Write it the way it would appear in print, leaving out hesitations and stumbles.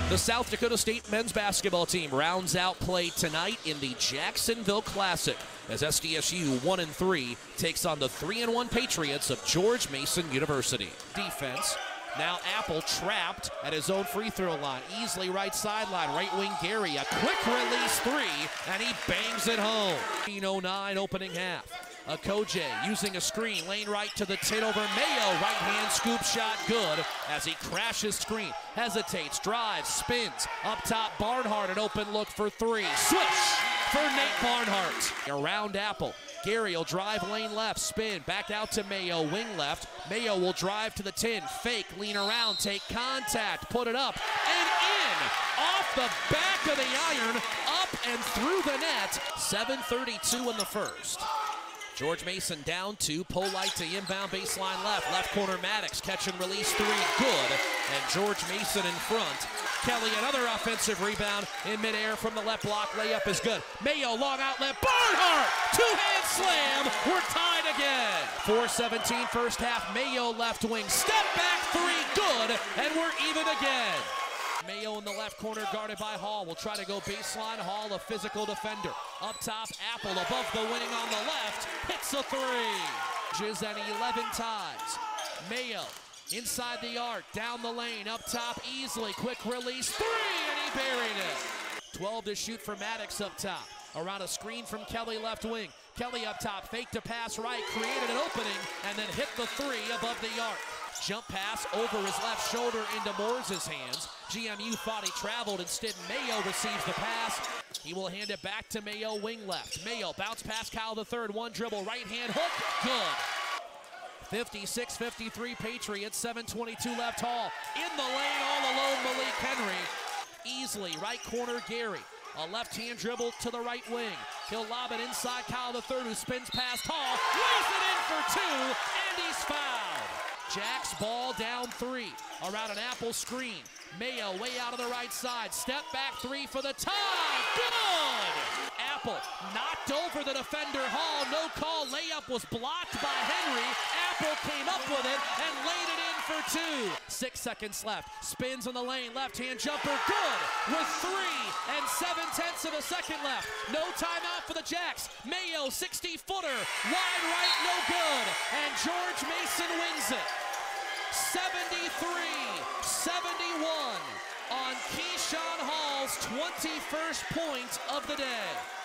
The South Dakota State men's basketball team rounds out play tonight in the Jacksonville Classic as SDSU 1-3 takes on the 3-1 Patriots of George Mason University. Defense. Now Apple trapped at his own free throw line. Easily right sideline, right wing Gary. A quick release three, and he bangs it home. 15:09 opening half. Koje using a screen, lane right to the tin over Mayo. Right hand scoop shot good as he crashes screen. Hesitates, drives, spins. Up top, Barnhart, an open look for three. Swish for Nate Barnhart. Around Apple. Gary will drive lane left, spin, back out to Mayo, wing left. Mayo will drive to the tin, fake, lean around, take contact, put it up, and in! Off the back of the iron, up and through the net. 7:32 in the first. George Mason down two, Polite to inbound baseline left corner Maddox, catch and release three, good, and George Mason in front. Kelly, another offensive rebound in midair from the left block, layup is good. Mayo, long outlet, Barnhart, two-hand slam, we're tied again. 4:17 first half, Mayo left wing, step back three, good, and we're even again. Mayo in the left corner guarded by Hall. Will try to go baseline. Hall, a physical defender. Up top, Apple above the winning on the left. Hits a three. Jiz at 11 ties. Mayo inside the arc, down the lane, up top easily. Quick release, three, and he buried it. 12 to shoot for Maddox up top. Around a screen from Kelly left wing. Kelly up top, fake to pass right, created an opening, and then hit the three above the arc. Jump pass over his left shoulder into Moore's hands. GMU thought he traveled. Instead, Mayo receives the pass. He will hand it back to Mayo, wing left. Mayo, bounce pass Kyle the third. One dribble, right hand hook, good. 56-53 Patriots, 7:22 left. Hall in the lane, all alone, Malik Henry. Easily, right corner, Gary. A left-hand dribble to the right wing. He'll lob it inside Kyle the third, who spins past Hall. Lays it in for two, and he's fouled. Jack's ball down three. Around an Apple screen. Mayo way out of the right side. Step back three for the tie. Good! Apple knocked over the defender Hall. No call. Layup was blocked by Henry. Apple came up with it and laid it in for two. 6 seconds left. Spins in the lane. Left-hand jumper. Good! With 3 and 7/10 of a second left. No timeout for the Jacks. Mayo 60-footer. Wide right, no good. And George Mason wins it. 73-71 on Keyshawn Hall's 21st point of the day.